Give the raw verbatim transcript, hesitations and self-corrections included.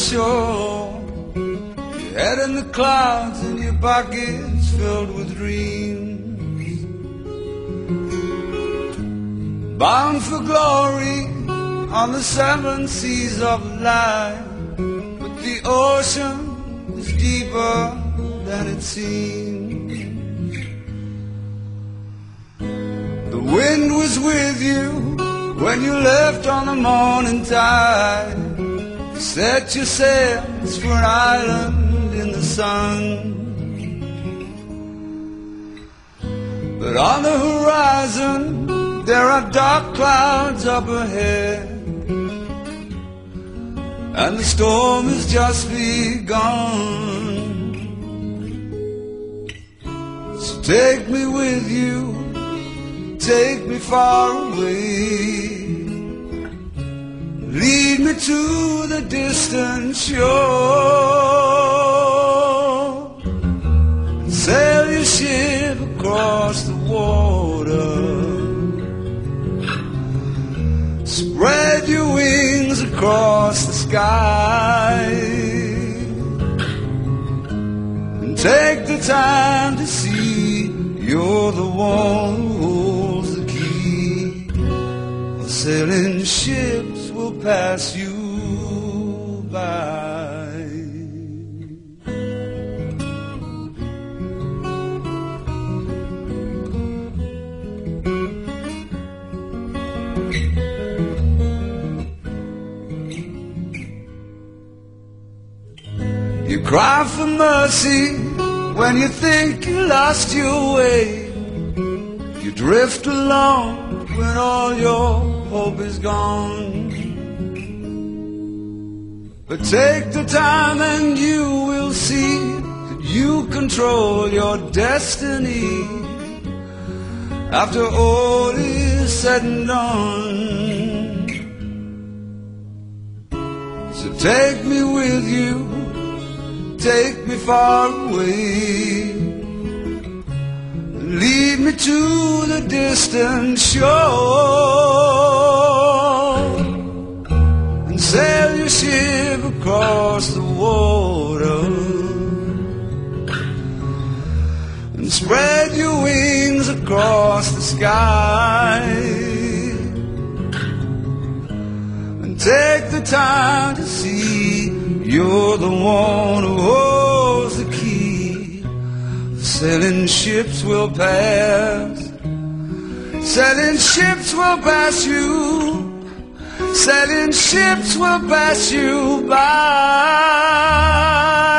shore, your head in the clouds and your pockets filled with dreams, bound for glory on the seven seas of life. But the ocean is deeper than it seems. The wind was with you when you left on the morning tide. You set your sails for an island in the sun. But on the horizon there are dark clouds up ahead, and the storm has just begun. So take me with you, take me far away, lead me to the distant shore, and sail your ship across the water. Spread your wings across the sky, and take the time to see you're the one who holds the key. The sailing ships will pass you by. You cry for mercy when you think you lost your way. You drift along when all your hope is gone. But take the time and you will see that you control your destiny. After all is said and done, so take me with you, take me far away, lead me to the distant shore, and sail your ship across the water, and spread your wings across the sky, and take the time to see you're the one who holds the key. The sailing ships will pass, sailing ships will pass you, sailing ships will pass you by.